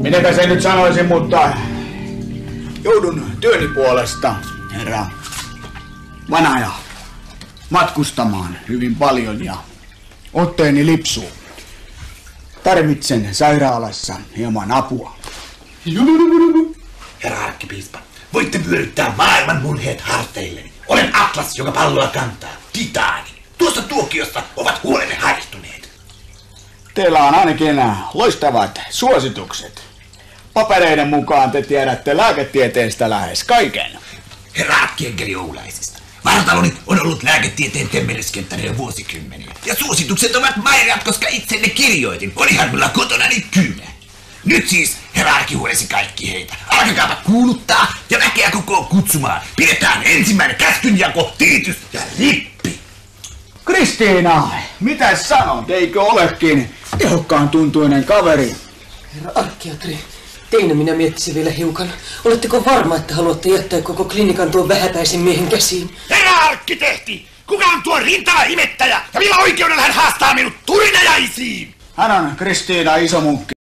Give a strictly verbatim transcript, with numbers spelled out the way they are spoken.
Minäpä sen nyt sanoisin, mutta joudun työni puolesta, herra Vanaja, matkustamaan hyvin paljon ja otteeni lipsuu. Tarvitsen sairaalassa hieman apua. Herra arkkipiispa, voitte vyöryttää maailman murheet harteilleni. Olen Atlas, joka palloa kantaa. Titaani. Tuossa tuokiossa ovat huolenne haihtuneet. Teillä on ainakin loistavat suositukset. Papereiden mukaan te tiedätte lääketieteestä lähes kaiken. Herra Arkienkeli Oulaisista. Vartaloni on ollut lääketieteen temmellyskenttäinen jo vuosikymmeniä. Ja suositukset ovat maireat, koska itse ne kirjoitin. Olihan minulla kotonani kynä. Nyt siis, herra arkihuolesi kaikki heitä. Alkakaapa kuuluttaa ja väkeä koko kutsumaan. Pidetään ensimmäinen käskynjako, tilitys ja rippi. Kristiina, mitä sanot? Eikö olekin tehokkaan tuntuinen kaveri? Herra arkkiatri, teina minä miettisin vielä hiukan. Oletteko varma, että haluatte jättää koko klinikan tuon vähäpäisen miehen käsiin? Herra arkkitehti! Kuka on tuo rintala imettäjä? Ja millä oikeudella hän haastaa minut turinajaisiin? Hän on Kristiina isomunkki.